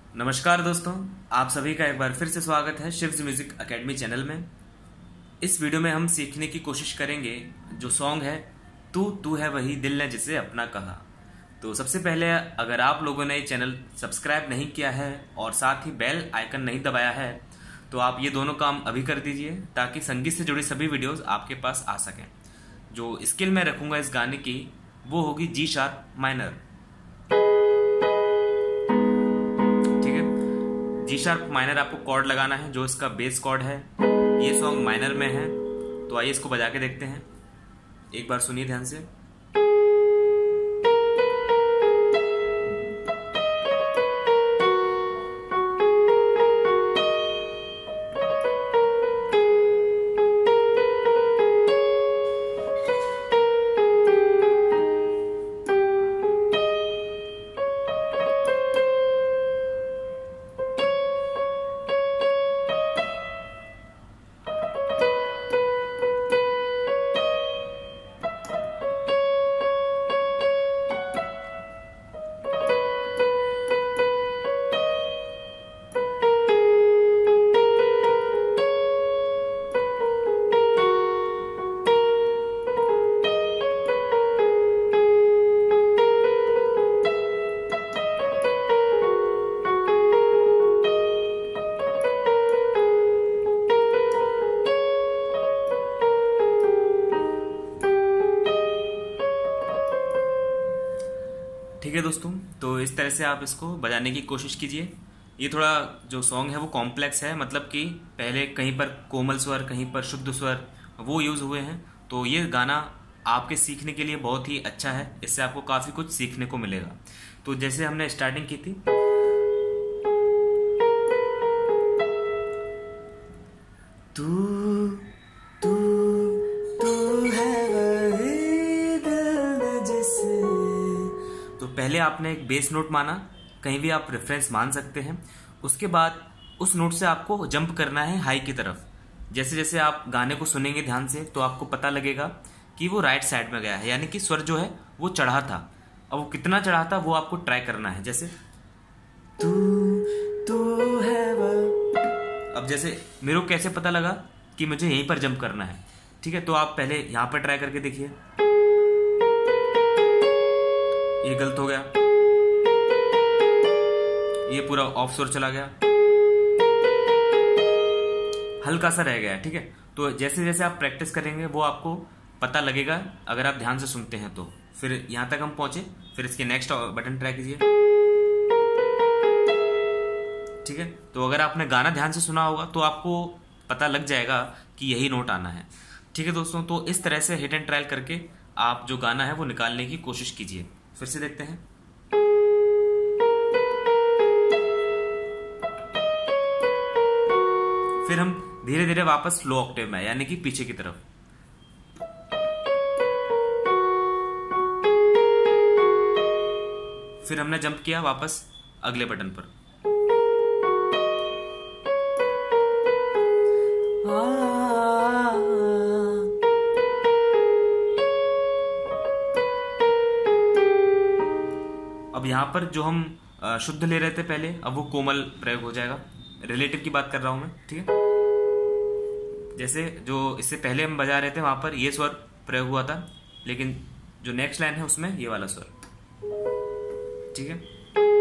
नमस्कार दोस्तों, आप सभी का एक बार फिर से स्वागत है शिव्स म्यूजिक एकेडमी चैनल में। इस वीडियो में हम सीखने की कोशिश करेंगे जो सॉन्ग है तू तू है वही दिल ने जिसे अपना कहा। तो सबसे पहले अगर आप लोगों ने चैनल सब्सक्राइब नहीं किया है और साथ ही बेल आइकन नहीं दबाया है तो आप ये दोनों काम अभी कर दीजिए ताकि संगीत से जुड़ी सभी वीडियोस आपके पास आ सकें। जो स्केल मैं रखूंगा इस गाने की वो होगी G sharp minor. G sharp minor आपको कॉर्ड लगाना है जो इसका बेस कॉर्ड है। ये सॉन्ग माइनर में है, तो आइए इसको बजा के देखते हैं। एक बार सुनिए ध्यान से। ठीक है दोस्तों, तो इस तरह से आप इसको बजाने की कोशिश कीजिए। ये थोड़ा जो सॉन्ग है वो कॉम्प्लेक्स है, मतलब कि पहले कहीं पर कोमल स्वर कहीं पर शुद्ध स्वर वो यूज हुए हैं। तो ये गाना आपके सीखने के लिए बहुत ही अच्छा है, इससे आपको काफी कुछ सीखने को मिलेगा। तो जैसे हमने स्टार्टिंग की थी, तू तू तू है वही दिल जिसे, तो पहले आपने एक बेस नोट माना, कहीं भी आप रेफरेंस मान सकते हैं। उसके बाद उस नोट से आपको जंप करना है हाई की तरफ। जैसे जैसे आप गाने को सुनेंगे ध्यान से तो आपको पता लगेगा कि वो राइट साइड में गया है, यानी कि स्वर जो है वो चढ़ा था। अब वो कितना चढ़ा था वो आपको ट्राई करना है। जैसे तू तू है वो, अब जैसे मेरे को कैसे पता लगा कि मुझे यहीं पर जंप करना है, ठीक है, तो आप पहले यहां पर ट्राई करके देखिए। ये गलत हो गया, ये पूरा ऑफ स्वर चला गया, हल्का सा रह गया, ठीक है। तो जैसे जैसे आप प्रैक्टिस करेंगे वो आपको पता लगेगा अगर आप ध्यान से सुनते हैं तो। फिर यहां तक हम पहुंचे, फिर इसके नेक्स्ट बटन ट्राई कीजिए, ठीक है। तो अगर आपने गाना ध्यान से सुना होगा तो आपको पता लग जाएगा कि यही नोट आना है, ठीक है दोस्तों। तो इस तरह से हिट एंड ट्रायल करके आप जो गाना है वो निकालने की कोशिश कीजिए। फिर से देखते हैं। फिर हम धीरे धीरे वापस लो ऑक्टेव में, यानी कि पीछे की तरफ। फिर हमने जंप किया वापस अगले बटन पर। अब यहां पर जो हम शुद्ध ले रहे थे पहले, अब वो कोमल प्रयोग हो जाएगा। रिलेटिव की बात कर रहा हूं मैं, ठीक है। जैसे जो इससे पहले हम बजा रहे थे वहां पर ये स्वर प्रयोग हुआ था, लेकिन जो नेक्स्ट लाइन है उसमें ये वाला स्वर, ठीक है।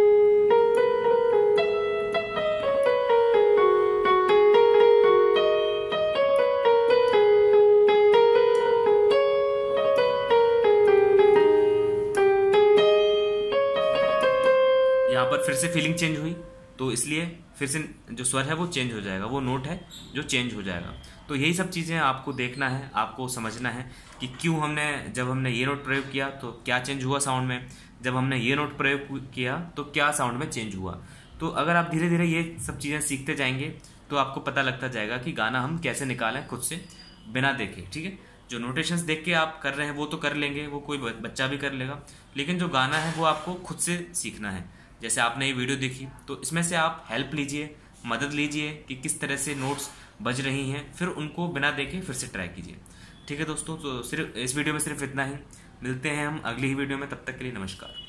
यहाँ पर फिर से फीलिंग चेंज हुई, तो इसलिए फिर से जो स्वर है वो चेंज हो जाएगा, वो नोट है जो चेंज हो जाएगा। तो यही सब चीज़ें आपको देखना है, आपको समझना है कि क्यों जब हमने ये नोट प्रयोग किया तो क्या चेंज हुआ साउंड में, जब हमने ये नोट प्रयोग किया तो क्या साउंड में चेंज हुआ। तो अगर आप धीरे धीरे ये सब चीज़ें सीखते जाएंगे तो आपको पता लगता जाएगा कि गाना हम कैसे निकालें खुद से बिना देखे, ठीक है। जो नोटेशंस देख के आप कर रहे हैं वो तो कर लेंगे, वो कोई बच्चा भी कर लेगा, लेकिन जो गाना है वो आपको खुद से सीखना है। जैसे आपने ये वीडियो देखी तो इसमें से आप हेल्प लीजिए, मदद लीजिए कि किस तरह से नोट्स बज रही हैं, फिर उनको बिना देखे फिर से ट्राई कीजिए। ठीक है दोस्तों, तो सिर्फ इस वीडियो में सिर्फ इतना ही। मिलते हैं हम अगली ही वीडियो में, तब तक के लिए नमस्कार।